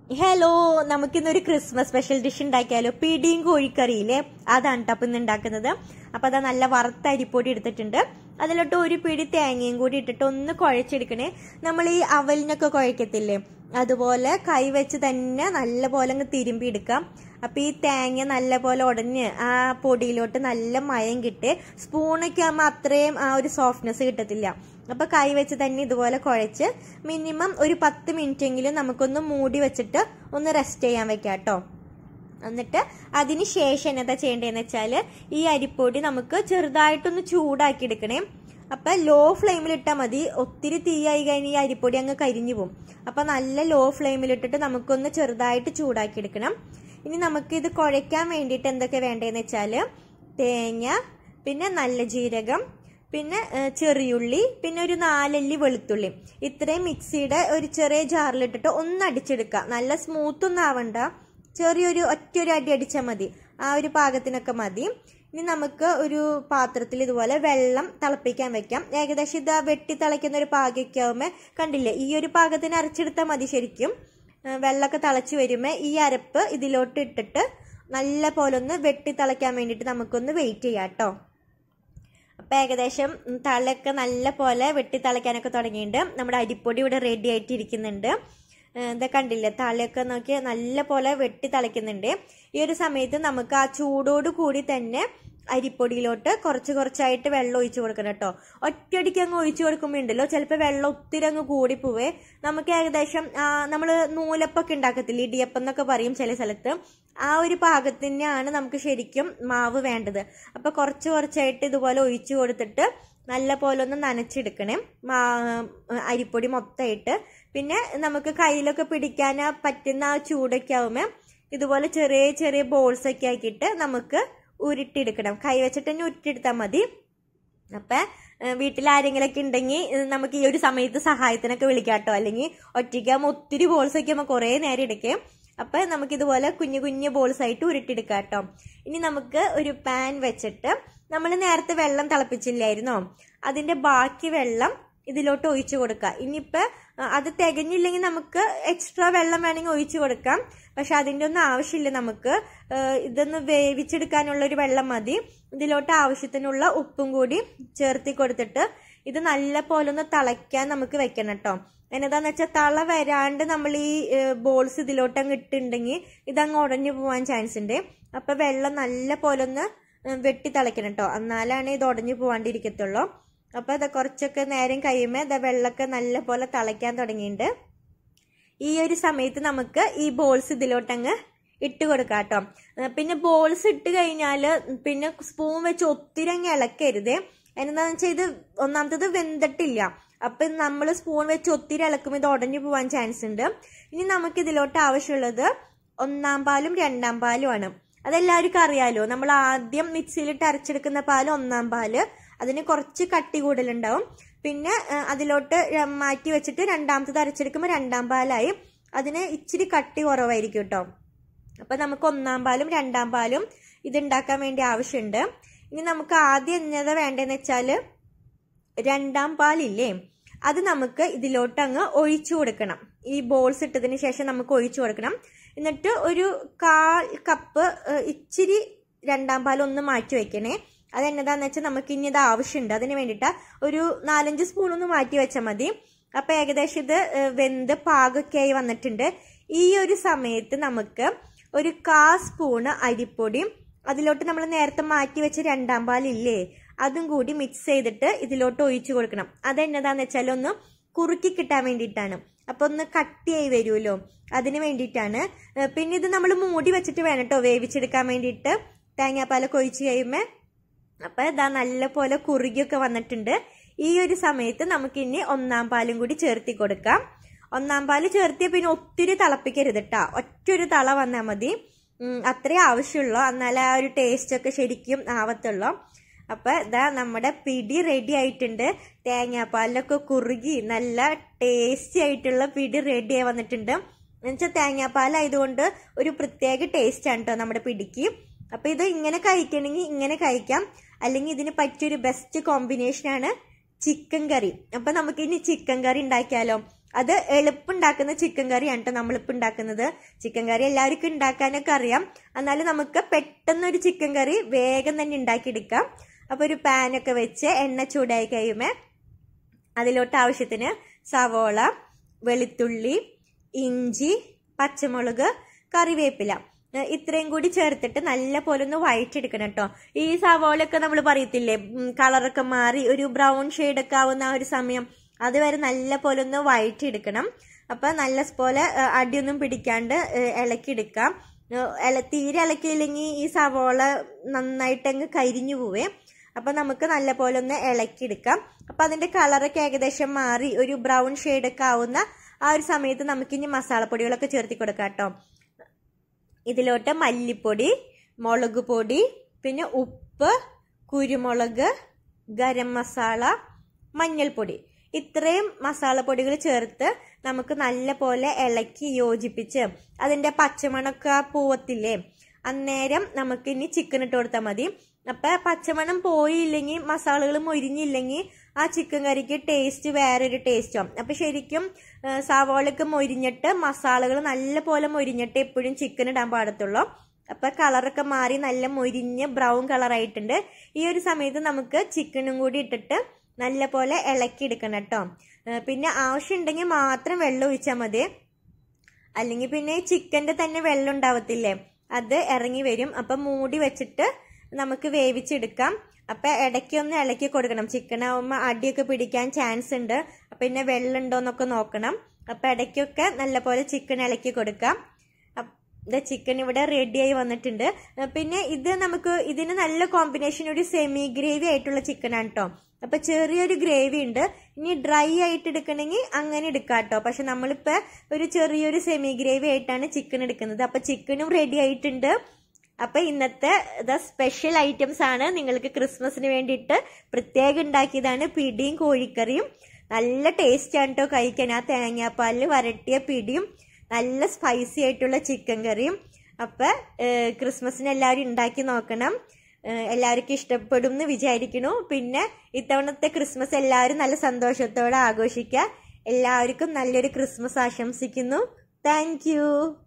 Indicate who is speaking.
Speaker 1: Hello, നമുക്കിന്നൊരു Christmas special dish ഉണ്ടാക്കിയാലോ? പിടിയും കോഴിക്കറിയില്ലേ, അതാണ് കേട്ടോ അപ്പം ഇന്ന് ഉണ്ടാക്കുന്നത്. അപ്പം അതാ നല്ല വറുത്ത അരിപ്പൊടി എടുത്തിട്ടുണ്ട്. അതിലോട്ട് ഒരു പിടി തേങ്ങയും കൂടി ഇട്ടിട്ട് ഒന്ന് കുഴച്ചെടുക്കണേ. നമ്മൾ ഈ അവലിനൊക്കെ കുഴക്കത്തില്ലേ, അതുപോലെ കൈവച്ച് തന്നെ നല്ല പോലെ അങ്ങ് തിരുമ്പി എടുക്കാം. അപ്പം ഈ തേങ്ങ നല്ല പോലെ ഉടഞ്ഞ് ആ പൊടിയിലോട്ട് നല്ല മയം കിട്ടി. സ്പൂണൊക്കെ ആകുമ്പോൾ അത്രയും ആ ഒരു സോഫ്റ്റ്നെസ് കിട്ടത്തില്ല. അപ്പം കൈവച്ച് തന്നെ ഇതുപോലെ കുഴച്ച് മിനിമം ഒരു 10 മിനിറ്റെങ്കിലും നമുക്കൊന്ന് മൂടി വെച്ചിട്ട് ഒന്ന് റെസ്റ്റ് ചെയ്യാൻ വെക്കാം കേട്ടോ. എന്നിട്ട് അതിന് ശേഷം എന്താ ചെയ്യേണ്ടതെന്ന് വെച്ചാൽ ഈ അരിപ്പൊടി നമുക്ക് ചെറുതായിട്ടൊന്ന് ചൂടാക്കി എടുക്കണേ. അപ്പം ലോ ഫ്ലെയിമിൽ ഇട്ടാൽ മതി. ഒത്തിരി തീയായി കഴിഞ്ഞ് ഈ അരിപ്പൊടി അങ്ങ് കരിഞ്ഞു പോകും. അപ്പം നല്ല ലോ ഫ്ലെയിമിൽ ഇട്ടിട്ട് നമുക്കൊന്ന് ചെറുതായിട്ട് ചൂടാക്കി എടുക്കണം. ഇനി നമുക്ക് ഇത് കുഴയ്ക്കാൻ വേണ്ടിയിട്ട് എന്തൊക്കെ വേണ്ടതെന്ന് വെച്ചാൽ തേങ്ങ, പിന്നെ നല്ല ജീരകം, പിന്നെ ചെറിയുള്ളി, പിന്നെ ഒരു 4 അല്ലി വെളുത്തുള്ളി, ഇത്രയും മിക്സിയുടെ ഒരു ചെറിയ ജാറിലിട്ടിട്ട് ഒന്ന് അടിച്ചെടുക്കുക. നല്ല സ്മൂത്ത് ഒന്നും ആവണ്ട, ചെറിയൊരു ഒറ്റൊരു അടി അടിച്ചാൽ മതി. ആ ഒരു പാകത്തിനൊക്കെ മതി. ഇനി നമുക്ക് ഒരു പാത്രത്തിൽ ഇതുപോലെ വെള്ളം തിളപ്പിക്കാൻ വെക്കാം. ഏകദേശം ഇത് വെട്ടി തിളയ്ക്കുന്ന ഒരു പാകമൊക്കെ ആവുമ്പോൾ കണ്ടില്ലേ, ഈ ഒരു പാകത്തിന് അരച്ചെടുത്താൽ മതി. ശരിക്കും വെള്ളമൊക്കെ തിളച്ച് വരുമ്പോൾ ഈ അരപ്പ് ഇതിലോട്ട് ഇട്ടിട്ട് നല്ല പോലെ ഒന്ന് വെട്ടി തിളയ്ക്കാൻ വേണ്ടിയിട്ട് നമുക്കൊന്ന് വെയിറ്റ് ചെയ്യാം കേട്ടോ. അപ്പം ഏകദേശം തളയൊക്കെ നല്ല പോലെ വെട്ടി തിളയ്ക്കാനൊക്കെ തുടങ്ങിയിട്ടുണ്ട്. നമ്മുടെ അരിപ്പൊടി ഇവിടെ റെഡി ആയിട്ട് ഇരിക്കുന്നുണ്ട്. ഇതൊക്കെ കണ്ടില്ലേ, തളയൊക്കെ നോക്കി നല്ല പോലെ വെട്ടി തിളയ്ക്കുന്നുണ്ട്. ഈ ഒരു സമയത്ത് നമുക്ക് ആ ചൂടോട് കൂടി തന്നെ അരിപ്പൊടിയിലോട്ട് കുറച്ച് കുറച്ചായിട്ട് വെള്ളം ഒഴിച്ചു കൊടുക്കണം കേട്ടോ. ഒറ്റയടിക്ക് അങ്ങ് ഒഴിച്ചു കൊടുക്കുമ്പോൾ ഉണ്ടല്ലോ ചിലപ്പോൾ വെള്ളം ഒത്തിരി അങ്ങ് കൂടിപ്പോവേ. നമുക്ക് ഏകദേശം നമ്മൾ നൂലപ്പൊക്കെ ഉണ്ടാക്കത്തില്ല, ഇടിയപ്പം എന്നൊക്കെ പറയും ചില സ്ഥലത്ത്, ആ ഒരു പാകത്തിനാണ് നമുക്ക് ശരിക്കും മാവ് വേണ്ടത്. അപ്പം കുറച്ച് കുറച്ചായിട്ട് ഇതുപോലെ ഒഴിച്ചു കൊടുത്തിട്ട് നല്ല പോലെ ഒന്ന് നനച്ചെടുക്കണേ അരിപ്പൊടി മൊത്തമായിട്ട്. പിന്നെ നമുക്ക് കയ്യിലൊക്കെ പിടിക്കാൻ പറ്റുന്ന ആ ചൂടൊക്കെ ആവുമ്പോൾ ഇതുപോലെ ചെറിയ ചെറിയ ബോൾസ് ഒക്കെ ആക്കിയിട്ട് നമുക്ക് ഉരുട്ടിയെടുക്കണം. കൈ വെച്ചിട്ട് തന്നെ ഉരുട്ടിയെടുത്താൽ മതി. അപ്പം വീട്ടിൽ ആരെങ്കിലൊക്കെ ഉണ്ടെങ്കിൽ നമുക്ക് ഈ ഒരു സമയത്ത് സഹായത്തിനൊക്കെ വിളിക്കാം കേട്ടോ. അല്ലെങ്കിൽ ഒറ്റയ്ക്കാകുമ്പോൾ ഒത്തിരി ബോൾസ് ഒക്കെ ആകുമ്പോൾ കുറേ നേരം എടുക്കും. അപ്പം നമുക്കിതുപോലെ കുഞ്ഞു കുഞ്ഞു ബോൾസ് ആയിട്ട് ഉരുട്ടിയെടുക്കാം കേട്ടോ. ഇനി നമുക്ക് ഒരു പാൻ വെച്ചിട്ട് നമ്മൾ നേരത്തെ വെള്ളം തിളപ്പിച്ചില്ലായിരുന്നോ, അതിൻ്റെ ബാക്കി വെള്ളം ഇതിലോട്ട് ഒഴിച്ചു കൊടുക്കുക. ഇനിയിപ്പോൾ അത് തികഞ്ഞില്ലെങ്കിൽ നമുക്ക് എക്സ്ട്രാ വെള്ളം വേണമെങ്കിൽ ഒഴിച്ചു കൊടുക്കാം. പക്ഷെ അതിൻ്റെ ഒന്നും ആവശ്യമില്ല, നമുക്ക് ഇതൊന്ന് വേവിച്ചെടുക്കാനുള്ളൊരു വെള്ളം മതി. ഇതിലോട്ട് ആവശ്യത്തിനുള്ള ഉപ്പും കൂടി ചേർത്തി കൊടുത്തിട്ട് ഇത് നല്ല പോലെ ഒന്ന് തിളയ്ക്കാൻ നമുക്ക് വെക്കണം കേട്ടോ. എന്നതാന്ന് വെച്ചാൽ തള വരാണ്ട് നമ്മൾ ഈ ബോൾസ് ഇതിലോട്ട് അങ്ങ് ഇട്ടുണ്ടെങ്കിൽ ഇതങ്ങ് ഉടഞ്ഞു പോകാൻ ചാൻസ് ഉണ്ട്. അപ്പം വെള്ളം നല്ല പോലെ ഒന്ന് വെട്ടി തിളയ്ക്കണം കേട്ടോ, എന്നാലാണ് ഇത് ഉടഞ്ഞു പോകാണ്ടിരിക്കത്തുള്ളൂ. അപ്പം അത് കുറച്ചൊക്കെ നേരം കഴിയുമ്പോൾ ഇത് വെള്ളമൊക്കെ നല്ല പോലെ തിളയ്ക്കാൻ തുടങ്ങിയിട്ടുണ്ട്. ഈ ഒരു സമയത്ത് നമുക്ക് ഈ ബോൾസ് ഇതിലോട്ടങ്ങ് ഇട്ട് കൊടുക്കാം കേട്ടോ. പിന്നെ ബോൾസ് ഇട്ട് കഴിഞ്ഞാൽ പിന്നെ സ്പൂൺ വെച്ച് ഒത്തിരി അങ്ങ് ഇളക്കരുതേ. എന്താണെന്ന് വെച്ചാൽ ഇത് ഒന്നാമത്തത് വെന്തിട്ടില്ല. അപ്പം നമ്മൾ സ്പൂൺ വെച്ച് ഒത്തിരി ഇളക്കുമ്പോൾ ഇത് ഉടഞ്ഞു പോകാൻ ചാൻസ് ഉണ്ട്. ഇനി നമുക്ക് ഇതിലോട്ട് ആവശ്യമുള്ളത് 1-ാം പാലും 2-ാം പാലും ആണ്. അതെല്ലാവർക്കും അറിയാലോ. നമ്മൾ ആദ്യം മിക്സിയിലിട്ട് അരച്ചെടുക്കുന്ന പാല് 1-ാം പാല്, അതിന് കുറച്ച് കട്ടി കൂടുതലുണ്ടാവും. പിന്നെ അതിലോട്ട് മാറ്റി വെച്ചിട്ട് രണ്ടാമത്തത് അരച്ചെടുക്കുമ്പോൾ 2-ാം പാലായി, അതിന് ഇച്ചിരി കട്ടി കുറവായിരിക്കും കേട്ടോ. അപ്പം നമുക്ക് 1-ാം പാലും 2-ാം പാലും ഇതുണ്ടാക്കാൻ വേണ്ടി ആവശ്യമുണ്ട്. ഇനി നമുക്ക് ആദ്യം എന്നതാ വേണ്ടതെന്ന് വെച്ചാൽ 2-ാം പാലില്ലേ, അത് നമുക്ക് ഇതിലോട്ട് അങ്ങ് ഒഴിച്ചു കൊടുക്കണം. ഈ ബോൾസ് ഇട്ടതിന് ശേഷം നമുക്ക് ഒഴിച്ചു കൊടുക്കണം. എന്നിട്ട് ഒരു 1/4 കപ്പ് ഇച്ചിരി 2-ാം പാൽ ഒന്ന് മാറ്റി വെക്കണേ. അതെന്നതാന്ന് വെച്ചാൽ നമുക്ക് ഇനി ഇത് ആവശ്യമുണ്ട്. അതിന് വേണ്ടിയിട്ട് ഒരു 4-5 സ്പൂൺ ഒന്ന് മാറ്റി വെച്ചാൽ മതി. അപ്പം ഏകദേശം ഇത് വെന്ത് പാകമൊക്കെ ആയി വന്നിട്ടുണ്ട്. ഈ ഒരു സമയത്ത് നമുക്ക് ഒരു 1/4 സ്പൂണ് അരിപ്പൊടിയും അതിലോട്ട് നമ്മൾ നേരത്തെ മാറ്റി വെച്ച 2-ാം പാലില്ലേ, അതും കൂടി മിക്സ് ചെയ്തിട്ട് ഇതിലോട്ട് ഒഴിച്ചു കൊടുക്കണം. അതെന്നതാന്ന് വെച്ചാൽ ഒന്ന് കുറുക്കി കിട്ടാൻ വേണ്ടിയിട്ടാണ്. അപ്പം ഒന്ന് കട്ടിയായി വരുമല്ലോ, അതിന് വേണ്ടിയിട്ടാണ്. പിന്നെ ഇത് നമ്മൾ മൂടി വെച്ചിട്ട് വേണം കേട്ടോ വേവിച്ചെടുക്കാൻ വേണ്ടിയിട്ട്, തേങ്ങാപ്പാലൊക്കെ ഒഴിച്ച് കഴിയുമ്പോൾ. അപ്പം ഇതാ നല്ല പോലെ കുറുകിയൊക്കെ വന്നിട്ടുണ്ട്. ഈ ഒരു സമയത്ത് നമുക്കിനി 1-ാം പാലും കൂടി ചേർത്തി കൊടുക്കാം. 1-ാം പാല് ചേർത്തിയ പിന്നെ ഒത്തിരി തിളപ്പിക്കരുത് കേട്ടോ, ഒറ്റൊരു തള വന്നാൽ മതി. അത്രേ ആവശ്യമുള്ളൂ, എന്നാലേ ആ ഒരു ടേസ്റ്റൊക്കെ ശരിക്കും ആവത്തുള്ളൂ. അപ്പം ഇതാ നമ്മുടെ പിടി റെഡി ആയിട്ടുണ്ട്. തേങ്ങാപ്പാലിലൊക്കെ കുറുകി നല്ല ടേസ്റ്റി ആയിട്ടുള്ള പിടി റെഡി ആയി വന്നിട്ടുണ്ട്. എന്നുവെച്ചാൽ തേങ്ങാപ്പാലായതുകൊണ്ട് ഒരു പ്രത്യേക ടേസ്റ്റാണ് കേട്ടോ നമ്മുടെ പിടിക്ക്. അപ്പം ഇത് ഇങ്ങനെ കഴിക്കണമെങ്കിൽ ഇങ്ങനെ കഴിക്കാം, അല്ലെങ്കിൽ ഇതിന് പറ്റിയൊരു ബെസ്റ്റ് കോമ്പിനേഷനാണ് ചിക്കൻ കറി. അപ്പം നമുക്കിനി ചിക്കൻ കറി ഉണ്ടാക്കിയാലോ? അത് എളുപ്പുണ്ടാക്കുന്ന ചിക്കൻ കറിയാണ് കേട്ടോ നമ്മളിപ്പോൾ ഉണ്ടാക്കുന്നത്. ചിക്കൻ കറി എല്ലാവർക്കും ഉണ്ടാക്കാനൊക്കെ അറിയാം, എന്നാലും നമുക്ക് പെട്ടെന്നൊരു ചിക്കൻ കറി വേഗം തന്നെ ഉണ്ടാക്കിയെടുക്കാം. അപ്പോൾ ഒരു പാനൊക്കെ വെച്ച് എണ്ണ ചൂടായി കഴിയുമ്പോൾ അതിലോട്ട് ആവശ്യത്തിന് സവോള, വെളുത്തുള്ളി, ഇഞ്ചി, പച്ചമുളക്, കറിവേപ്പില ഇത്രയും കൂടി ചേർത്തിട്ട് നല്ല പോലെ ഒന്ന് വഴറ്റിയെടുക്കണം കേട്ടോ. ഈ സവോളയൊക്കെ നമ്മൾ പറയത്തില്ലേ കളറൊക്കെ മാറി ഒരു ബ്രൗൺ ഷെയ്ഡൊക്കെ ആവുന്ന ആ ഒരു സമയം അതുവരെ നല്ല പോലെ ഒന്ന് വഴറ്റിയെടുക്കണം. അപ്പം നല്ല പോലെ അടിയൊന്നും പിടിക്കാണ്ട് ഇളക്കിയെടുക്കാം. തീരെ ഇളക്കിയില്ലെങ്കിൽ ഈ സവോള നന്നായിട്ട് അങ്ങ് കരിഞ്ഞു പോവേ. അപ്പം നമുക്ക് നല്ല പോലെ ഒന്ന് ഇളക്കിയെടുക്കാം. അപ്പം അതിൻ്റെ കളറൊക്കെ ഏകദേശം മാറി ഒരു ബ്രൗൺ ഷെയ്ഡൊക്കെ ആവുന്ന ആ ഒരു സമയത്ത് നമുക്കിനി മസാലപ്പൊടികളൊക്കെ ചേർത്തി കൊടുക്കാം കേട്ടോ. ഇതിലോട്ട് മല്ലിപ്പൊടി, മുളക് പൊടി, പിന്നെ ഉപ്പ്, കുരുമുളക്, ഗരം മസാല, മഞ്ഞൾപ്പൊടി ഇത്രയും മസാലപ്പൊടികൾ ചേർത്ത് നമുക്ക് നല്ല പോലെ ഇളക്കി യോജിപ്പിച്ച് അതിൻ്റെ പച്ചമണമൊക്കെ പോവത്തില്ലേ, അന്നേരം നമുക്ക് ഇനി ചിക്കൻ ഇട്ട് കൊടുത്താൽ മതി. അപ്പം പച്ചമണം പോയില്ലെങ്കിൽ മസാലകൾ മൊരിഞ്ഞില്ലെങ്കിൽ ആ ചിക്കൻ കറിക്ക് ടേസ്റ്റ് വേറൊരു ടേസ്റ്റാവും. അപ്പം ശരിക്കും സവാളയൊക്കെ മൊരിഞ്ഞിട്ട് മസാലകൾ നല്ല പോലെ മൊരിഞ്ഞിട്ട് എപ്പോഴും ചിക്കൻ ഇടാൻ പാടത്തുള്ളൂ. അപ്പം കളറൊക്കെ മാറി നല്ല മൊരിഞ്ഞ് ബ്രൗൺ കളറായിട്ടുണ്ട്. ഈ ഒരു സമയത്ത് നമുക്ക് ചിക്കനും കൂടി ഇട്ടിട്ട് നല്ല പോലെ ഇളക്കിയെടുക്കണം കേട്ടോ. പിന്നെ ആവശ്യമുണ്ടെങ്കിൽ മാത്രം വെള്ളം ഒഴിച്ചാൽ മതി, അല്ലെങ്കിൽ പിന്നെ ചിക്കൻ്റെ തന്നെ വെള്ളം ഉണ്ടാവത്തില്ലേ അത് ഇറങ്ങി വരും. അപ്പം മൂടി വെച്ചിട്ട് നമുക്ക് വേവിച്ചെടുക്കാം. അപ്പം ഇടയ്ക്കൊന്ന് ഇളക്കി കൊടുക്കണം. ചിക്കൻ ആവുമ്പോൾ അടിയൊക്കെ പിടിക്കാൻ ചാൻസ് ഉണ്ട്. അപ്പം പിന്നെ വെള്ളം ഉണ്ടോയെന്നൊക്കെ നോക്കണം. അപ്പം ഇടയ്ക്കൊക്കെ നല്ല പോലെ ചിക്കൻ ഇളക്കി കൊടുക്കാം. ചിക്കൻ ഇവിടെ റെഡിയായി വന്നിട്ടുണ്ട്. പിന്നെ ഇത് നമുക്ക് ഇതിന് നല്ല കോമ്പിനേഷൻ ഒരു സെമി ഗ്രേവി ആയിട്ടുള്ള ചിക്കനാണ് കേട്ടോ. അപ്പം ചെറിയൊരു ഗ്രേവി ഉണ്ട്. ഇനി ഡ്രൈ ആയിട്ട് എടുക്കണമെങ്കിൽ അങ്ങനെ എടുക്കാം കേട്ടോ. പക്ഷെ നമ്മളിപ്പോൾ ഒരു ചെറിയൊരു സെമി ഗ്രേവി ആയിട്ടാണ് ചിക്കൻ എടുക്കുന്നത്. അപ്പം ചിക്കനും റെഡി ആയിട്ടുണ്ട്. അപ്പം ഇന്നത്തെ സ്പെഷ്യൽ ഐറ്റംസ് ആണ് നിങ്ങൾക്ക് ക്രിസ്മസിന് വേണ്ടിയിട്ട് പ്രത്യേകം ഉണ്ടാക്കിയതാണ് പിടിയും കോഴിക്കറിയും. നല്ല ടേസ്റ്റ് ആണ് കേട്ടോ കഴിക്കാൻ. ആ തേങ്ങാപ്പാലിൽ വരട്ടിയ പിടിയും നല്ല സ്പൈസി ആയിട്ടുള്ള ചിക്കൻ കറിയും. അപ്പം ക്രിസ്മസിന് എല്ലാവരും ഉണ്ടാക്കി നോക്കണം. എല്ലാവർക്കും ഇഷ്ടപ്പെടും എന്ന് വിചാരിക്കുന്നു. പിന്നെ ഇത്തവണത്തെ ക്രിസ്മസ് എല്ലാവരും നല്ല സന്തോഷത്തോടെ ആഘോഷിക്കുക. എല്ലാവർക്കും നല്ലൊരു ക്രിസ്മസ് ആശംസിക്കുന്നു. താങ്ക്